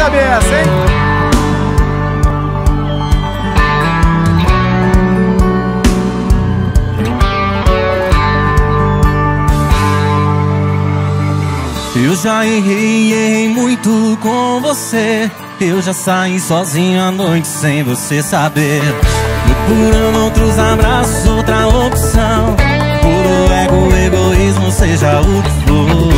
sabe essa, hein? Eu já errei muito com você. Eu já saí sozinho à noite sem você saber, procurando outros abraços, outra opção. Puro ego, egoísmo, seja o que for.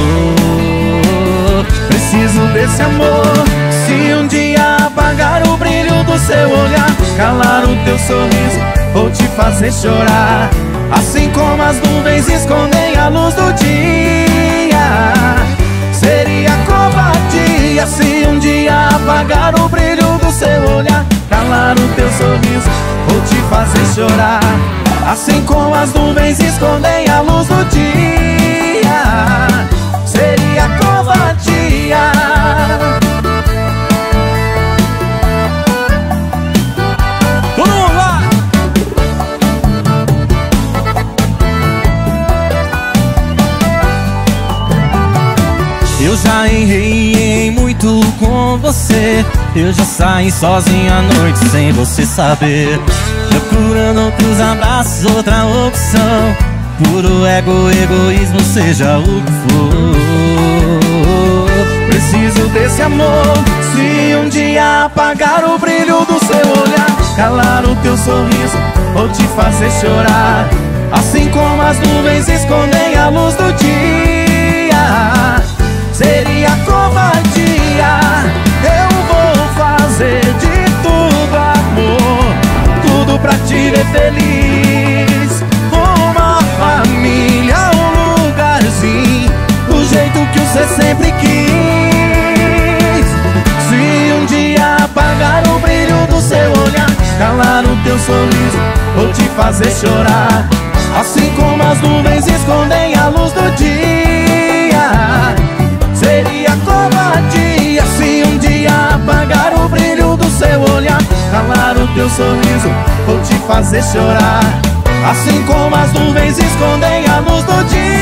Preciso desse amor. Se um dia apagar o brilho do seu olhar, calar o teu sorriso ou te fazer chorar, assim como as nuvens escondem a luz do dia, seria covardia. Se um dia apagar o brilho do seu olhar, calar o teu sorriso ou te fazer chorar, assim como as nuvens escondem a luz do dia, seria covardia. Todo mundo lá! Eu já errei muito com você. Eu já saí sozinho à noite sem você saber, procurando outros abraços, outra opção. Puro ego, egoísmo, seja o que for. Preciso desse amor. Se um dia apagar o brilho do seu olhar, calar o teu sorriso ou te fazer chorar, assim como as nuvens escondem a luz do dia, seria covardia. Eu vou fazer de tudo, amor, tudo pra te ver feliz. Uma família, um lugarzinho, do jeito que você sempre quis. Se um dia apagar o brilho do seu olhar, calar o teu sorriso ou te fazer chorar, assim como as nuvens escondem a luz do dia, seria covardia. Se um dia apagar o brilho do seu olhar, calar o teu sorriso ou te fazer chorar, assim como as nuvens escondem a luz do dia,